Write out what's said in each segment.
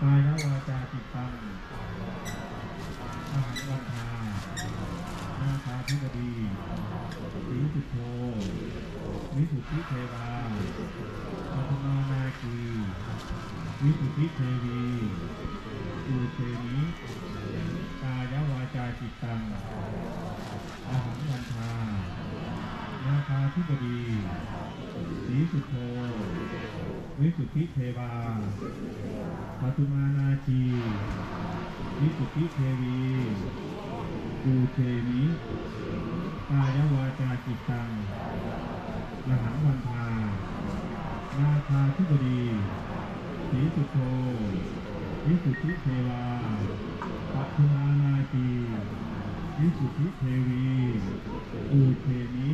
กายวาจาจิตตังอาหารวันทานาคาธิบดีสีสุโธวิสุทธิเทวาปัทมานาคีวิสุทธิเทวีอุเทมิกายวาจาจิตตังอาหารวันทานาคาธิบดีสีสุโธวิสุทธิเทวาปัทมานาคีวิสุทธิเทวีอุเทมิกายวาจาจิตตังอาหารวันทานาคาธิบดีสีสุโธวิสุทธิเทวาปัทมานาคีวิสุทธิเทวีอุเทมิ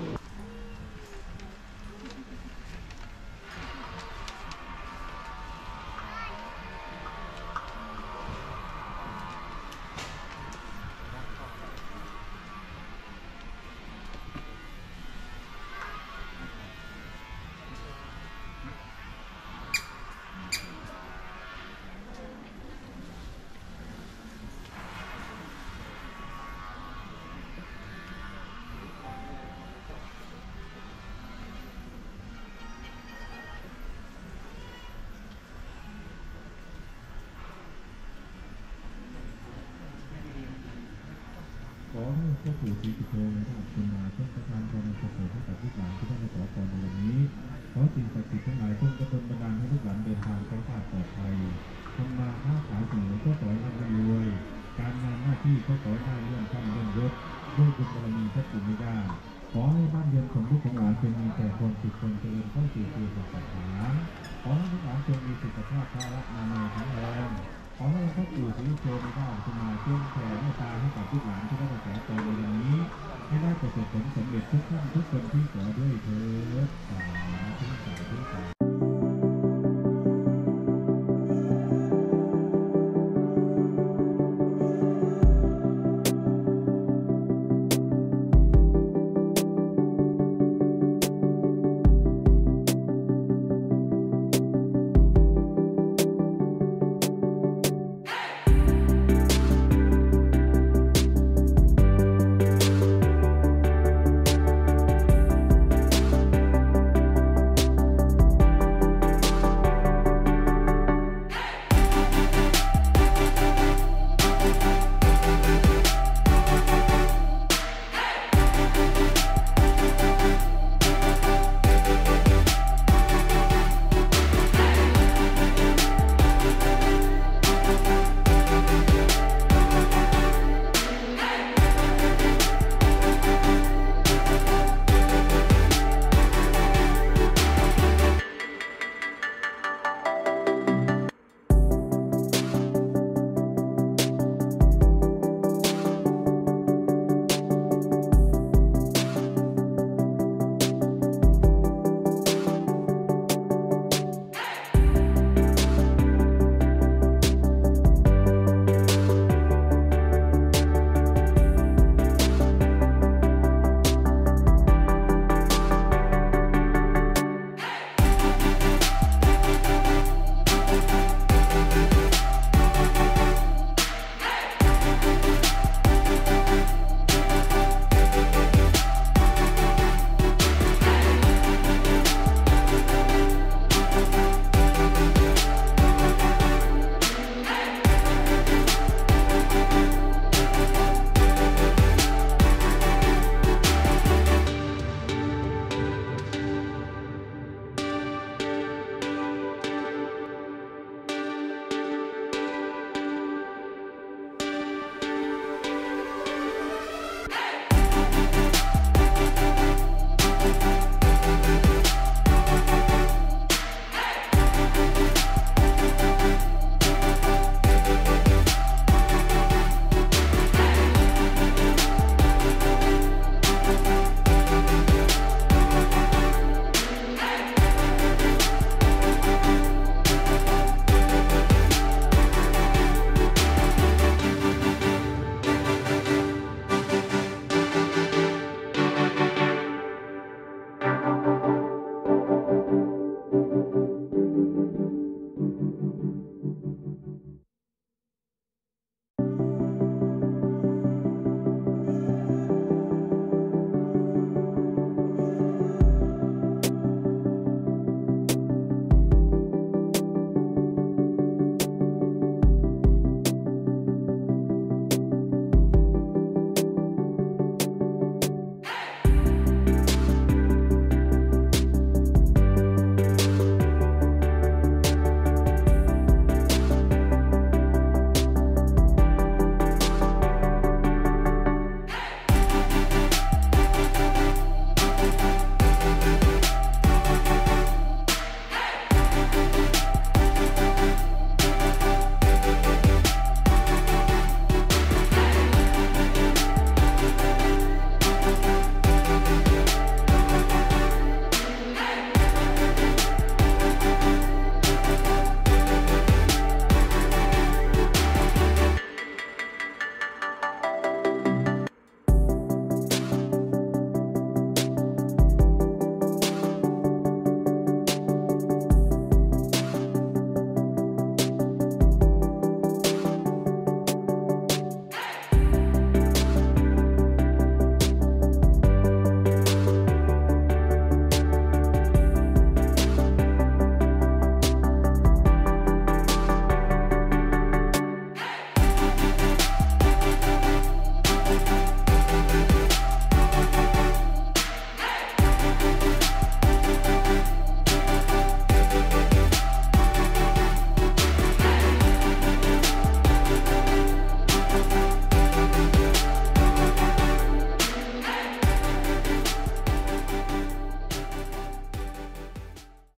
ขอให้พระปู่ศรีสุโธในพระอัฏฐมาจงประทานพรอันประเสริฐให้กับลูกหลานที่ได้มาขอพรในวันนี้ขอสิ่งศักดิ์สิทธิ์ทั้งหลายจงกระตุ้นบันดาลให้ลูกหลานเดินทางไปปลอดภัยทำมาค้าขายสิ่งใดก็ขอให้ร่ำรวยการงานหน้าที่ก็ขอให้ได้เลื่อนขั้นเลื่อนยศด้วยบุญบารมีพระปู่ไม่ได้ขอให้บ้านเรือนของลูกของหลานเป็นมีแต่ความสุขความเจริญเข้าสู่ปีศาจฐานขอให้ลูกหลานจงมีสุขภาพพละนามัยแข็งแรงขอให้พระปู่ศรีสุโธในพระอัฏฐมาจงแผ่เมตตาให้กับลูกหลานที่ได้มาขอพรในวันนี้ให้ได้ประสบผลสำเร็จทุกท่านทุกคนที่ขอด้วยเถิดสาธุ